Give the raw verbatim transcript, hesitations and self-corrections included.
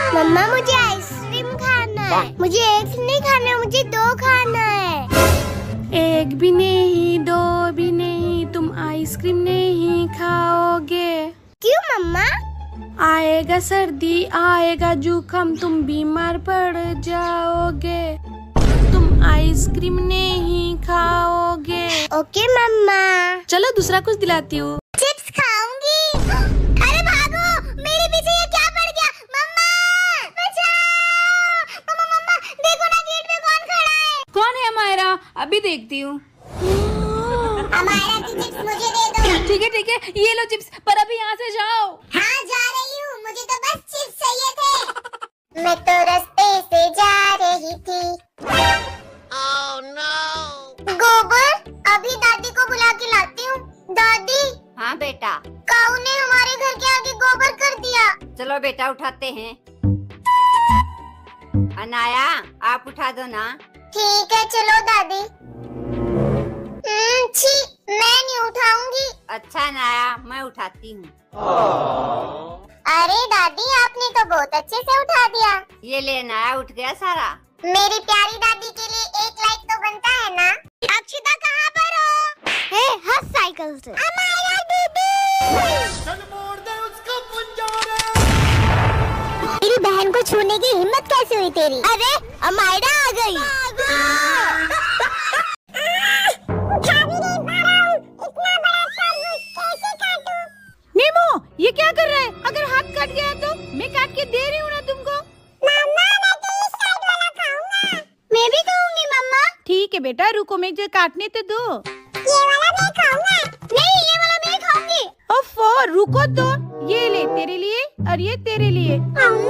मम्मा मुझे आइसक्रीम खाना है। मुझे एक नहीं खाना, मुझे दो खाना है। एक भी नहीं, दो भी नहीं, तुम आइसक्रीम नहीं खाओगे। क्यों मम्मा? आएगा सर्दी, आएगा जुकाम, तुम बीमार पड़ जाओगे। तुम आइसक्रीम नहीं खाओगे। ओके मम्मा। चलो दूसरा कुछ दिलाती हूँ। चिप्स खाऊंगी। अरे भागो, मेरे पीछे ये क्या पड़ गया? मम्मा बचाओ। मम्मा मम्मा देखो ना, गेट पे कौन खड़ा है? कौन है मायरा? अभी देखती हूँ। हमारा की चिप्स मुझे दे दो। ठीक है ठीक है, ये लो चिप्स, पर अभी यहाँ से जाओ। हाँ जा रही हूँ, मुझे तो बस चिप्स चाहिए थे। मैं तो रास्ते से जा रही थी। oh, no. गोबर, अभी दादी को बुला के लाती हूँ। दादी। हाँ बेटा। काऊ ने हमारे घर के आगे गोबर कर दिया। चलो बेटा उठाते हैं। अनाया आप उठा दो ना। ठीक है चलो दादी। छी, मैं नहीं उठाऊंगी। अच्छा अनाया, मैं उठाती हूँ। अरे दादी, आपने तो बहुत अच्छे से उठा दिया। ये ले अनाया, उठ गया सारा। मेरी प्यारी दादी के लिए एक लाइक तो बनता है ना। अक्षिता कहाँ पर हो? हे, हंस साइकिल से। अमाया दीदी। चल मोड़ दे उसको पुंजारे। मेरी बहन को छूने की हिम्मत कैसे हुई तेरी? अरे अमायरा आ गई। नीमो, ये क्या कर रहा है? अगर हाथ कट गया तो मैं काट के दे रही हूँ ना तुमको। मम्मा मैं तो इस साइड वाला खाऊंगा। मैं भी खाऊंगी मम्मा। ठीक है बेटा, रुको, मैं जो काटने तो दो। ये वाला मैं खाऊंगा। नहीं, ये वाला मैं खाऊंगी। ओफो, रुको तो। ये ले तेरे लिए और ये तेरे लिए।